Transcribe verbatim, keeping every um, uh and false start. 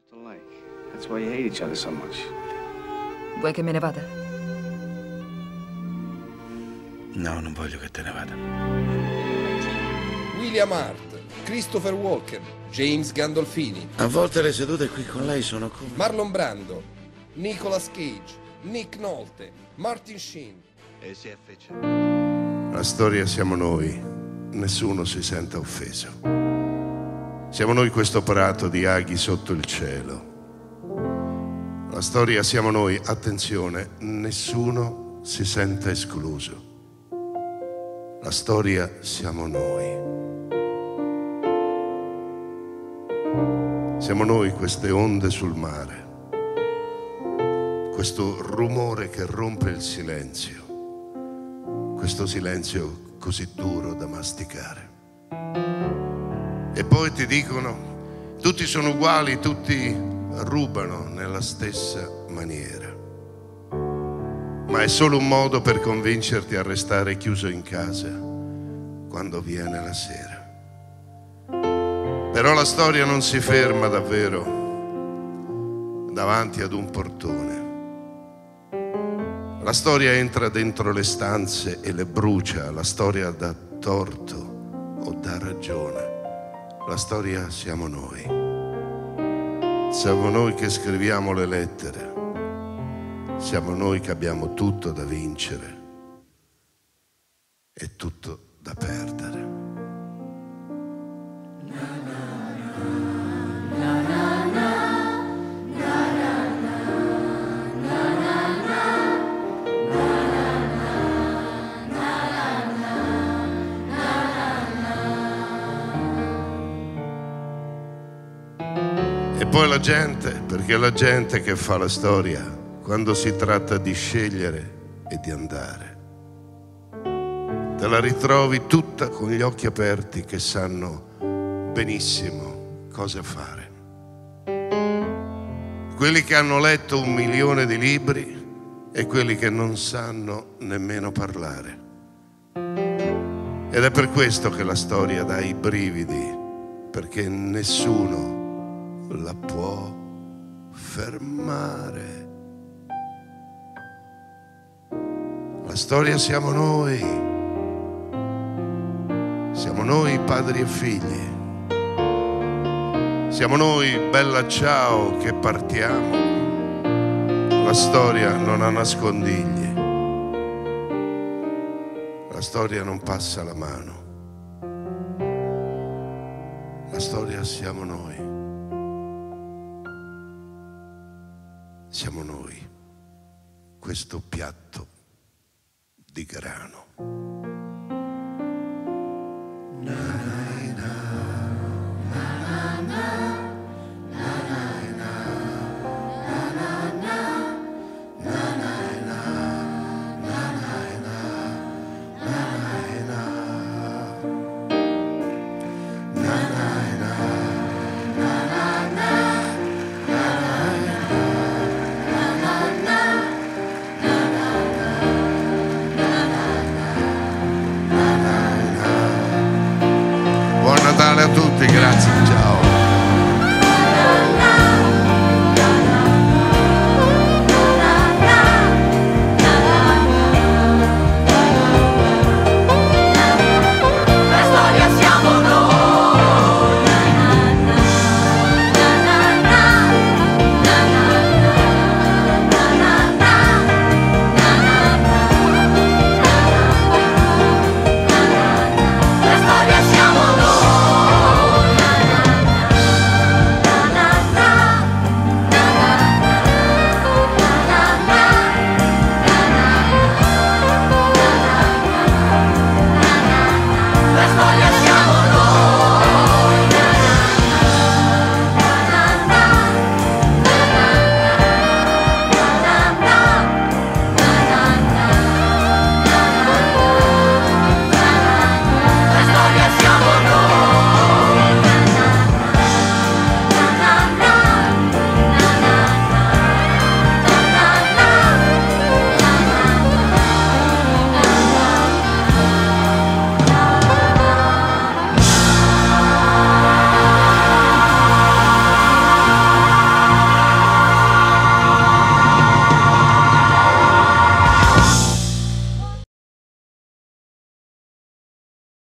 That's why you hate each other so much. Vuoi che me ne vada? No, non voglio che te ne vada. William Hart, Christopher Walken, James Gandolfini. A volte le sedute qui con lei sono come... Marlon Brando, Nicolas Cage, Nick Nolte, Martin Sheen. E si è fece. La storia siamo noi, nessuno si senta offeso. Siamo noi questo prato di aghi sotto il cielo. La storia siamo noi, attenzione, nessuno si senta escluso. La storia siamo noi. Siamo noi queste onde sul mare, questo rumore che rompe il silenzio, questo silenzio così duro da masticare. E poi ti dicono, tutti sono uguali, tutti rubano nella stessa maniera. Ma è solo un modo per convincerti a restare chiuso in casa quando viene la sera. Però la storia non si ferma davvero davanti ad un portone. La storia entra dentro le stanze e le brucia. La storia dà torto o dà ragione. La storia siamo noi. Siamo noi che scriviamo le lettere. Siamo noi che abbiamo tutto da vincere e tutto da perdere. E poi la gente, perché è la gente che fa la storia quando si tratta di scegliere e di andare. Te la ritrovi tutta con gli occhi aperti che sanno benissimo cosa fare. Quelli che hanno letto un milione di libri e quelli che non sanno nemmeno parlare. Ed è per questo che la storia dà i brividi, perché nessuno la può fermare. La storia siamo noi, siamo noi padri e figli, siamo noi bella ciao che partiamo. La storia non ha nascondigli, la storia non passa la mano, la storia siamo noi. Siamo noi, questo piatto di grano.